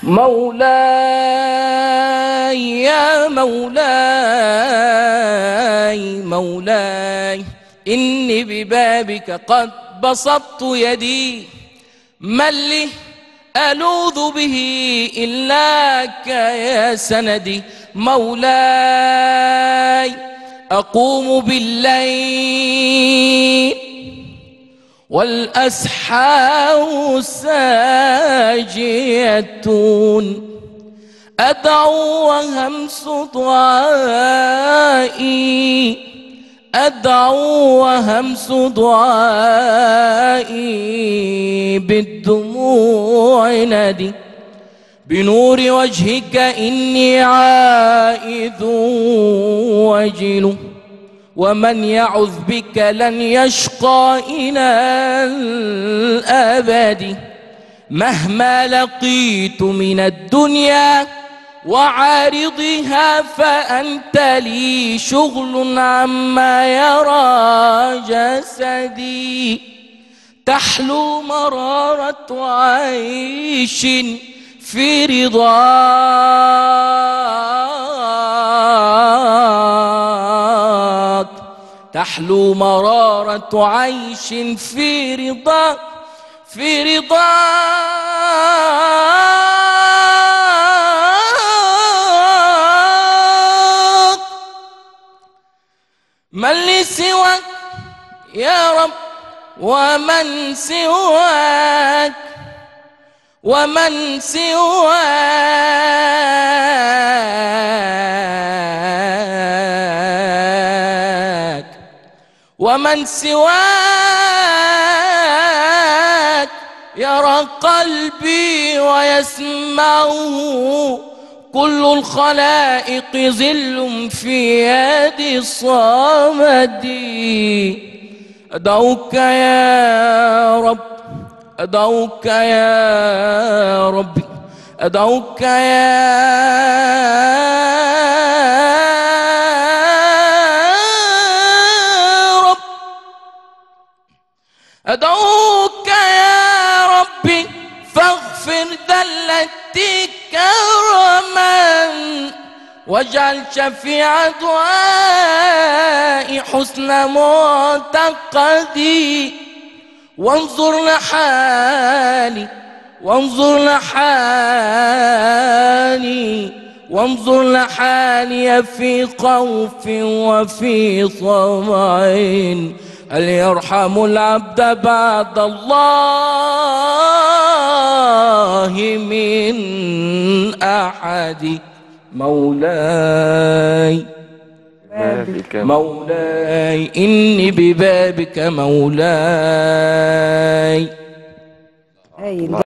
مولاي يا مولاي مولاي إني ببابك قد بسطت يدي، من لي ألوذ به إلاك يا سندي. مولاي أقوم بالليل والأسحار ساجية، أدعو وهمس دعائي، أدعو وهمس دعائي بالدموع نادي. بنور وجهك إني عائذ وجل، ومن يعذ بك لن يشقى إلى الأبد. مهما لقيت من الدنيا وعارضها فأنت لي شغل عما يرى جسدي. تحلو مرارة عيش في رضاك، تحلو مرارة عيش في رضاك، في رضاك. من لي سواك يا رب ومن سواك، ومن سواك، ومن سواك يرى قلبي ويسمعه. كل الخلائق ظل في يد الصمد. أدعوك يا رب، أدعوك يا ربي، أدعوك يا رب، أدعوك يا ربي فاغفر ذلتي كرما، واجعل شفيع دعائي حسن معتقدي. وانظر لحالي، وانظر لحالي، وانظر لحالي في خوف وفي طمع. هل يرحم العبد بعد الله من أحد؟ مولاي مولاي إني ببابك مولاي.